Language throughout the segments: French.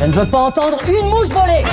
Je ne veux pas entendre une mouche voler.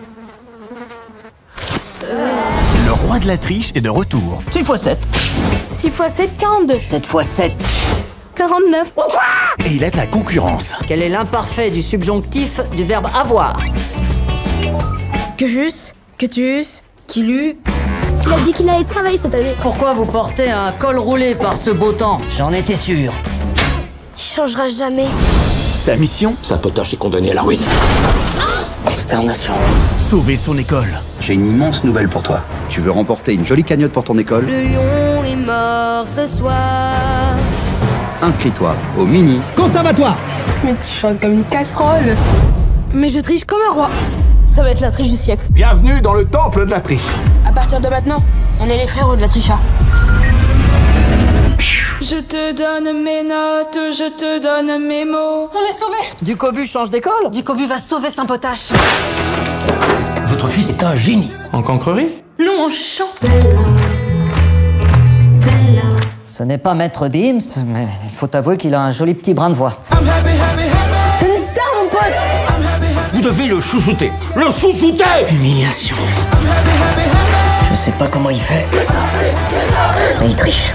Le roi de la triche est de retour. 6 x 7. 6 x 7, 42. 7 x 7. 49. Et il a de la concurrence. Quel est l'imparfait du subjonctif du verbe avoir? Quejus, quetus, quilu. Il a dit qu'il allait travailler cette année. Pourquoi vous portez un col roulé par ce beau temps? J'en étais sûr. Il changera jamais. Sa mission, Saint-Potoche est condamné à la ruine. Consternation. sauver son école. J'ai une immense nouvelle pour toi. Tu veux remporter une jolie cagnotte pour ton école? Le lion est mort ce soir. Inscris-toi au mini conservatoire. Mais tu chantes comme une casserole. Mais je triche comme un roi. Ça va être la triche du siècle. Bienvenue dans le temple de la triche. À partir de maintenant, on est les frérots de la tricha. Je te donne mes notes, je te donne mes mots. On est sauvés. Ducobu change d'école? Ducobu va sauver Saint-Potache. Votre fils est un génie. En cancrerie? Non, en chant. Ce n'est pas Maître Beams, mais il faut avouer qu'il a un joli petit brin de voix. T'es une star, mon pote. Vous devez le chouchouter. Le chouchouter! Humiliation. Je sais pas comment il fait, mais il triche.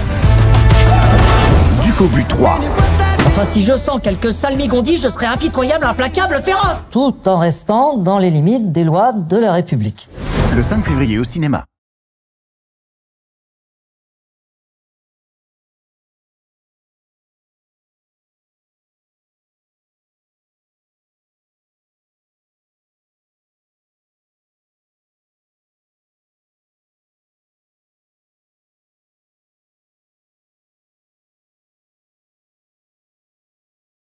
Ducobu 3. Enfin, si je sens quelques salmigondis, je serai impitoyable, implacable, féroce. Tout en restant dans les limites des lois de la République. Le 5 février au cinéma.